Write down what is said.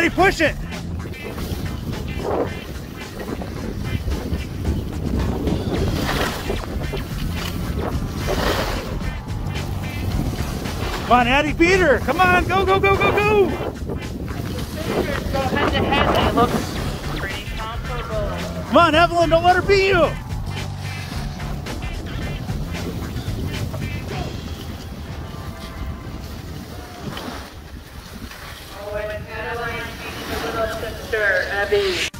Eddie, push it. Come on, Eddie, beat her. Come on, go, go, go, go, go. Go head to head and it looks pretty comparable. Come on, Evelyn, don't let her beat you. Oh, and Adeline beats her little sister, Abby.